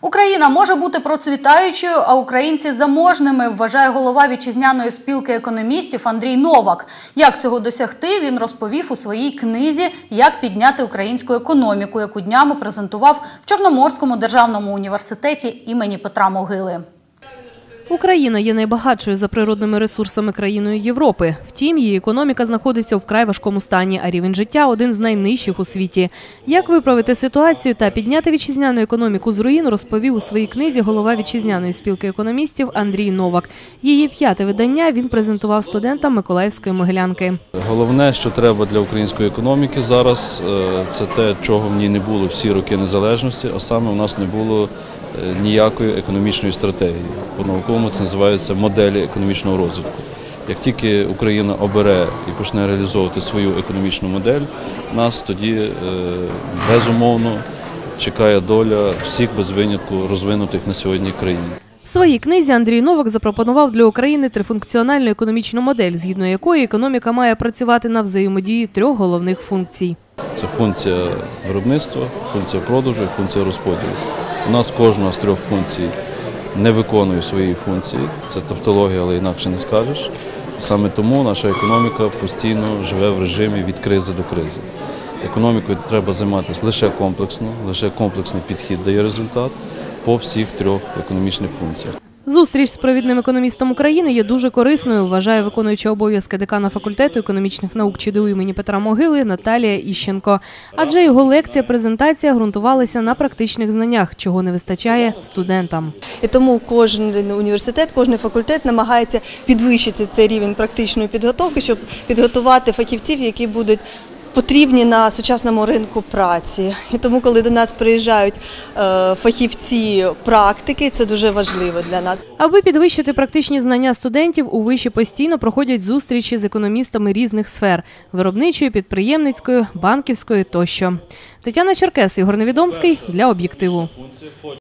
Україна може бути процвітаючою, а українці – заможними, вважає голова вітчизняної спілки економістів Андрій Новак. Як цього досягти, він розповів у своїй книзі «Як підняти українську економіку», яку днями презентував в Чорноморському державному університеті імені Петра Могили. Україна є найбагатшою за природними ресурсами країною Європи. Втім, її економіка знаходиться у вкрай важкому стані, а рівень життя – один з найнижчих у світі. Як виправити ситуацію та підняти вітчизняну економіку з руїн, розповів у своїй книзі голова вітчизняної спілки економістів Андрій Новак. Її 5-те видання він презентував студентам Миколаївської Могилянки. Головне, що треба для української економіки зараз, це те, чого в ній не було всі роки незалежності, а саме у нас не було ніякої економічної стратегії. По-науковому це називається моделі економічного розвитку. Як тільки Україна обере і почне реалізовувати свою економічну модель, нас тоді безумовно чекає доля всіх без винятку розвинутих на сьогодні країн. В своїй книзі Андрій Новак запропонував для України трифункціональну економічну модель, згідно якої економіка має працювати на взаємодії 3 головних функцій. Це функція виробництва, функція продажу і функція розподілу. У нас кожна з 3 функцій не виконує свої функції, це тавтологія, але інакше не скажеш. Саме тому наша економіка постійно живе в режимі від кризи до кризи. Економікою треба займатися лише комплексний підхід дає результат по всіх 3 економічних функціях. Зустріч з провідним економістом України є дуже корисною, вважає виконуюча обов'язки декана факультету економічних наук ЧДУ імені Петра Могили Наталія Іщенко. Адже його лекція-презентація ґрунтувалися на практичних знаннях, чого не вистачає студентам. І тому кожен університет, кожен факультет намагається підвищити цей рівень практичної підготовки, щоб підготувати фахівців, які будуть потрібні на сучасному ринку праці. І тому, коли до нас приїжджають фахівці практики, це дуже важливо для нас. Аби підвищити практичні знання студентів, у виші постійно проходять зустрічі з економістами різних сфер – виробничої, підприємницької, банківської тощо. Тетяна Черкес, Ігор Невідомський для «Об'єктиву».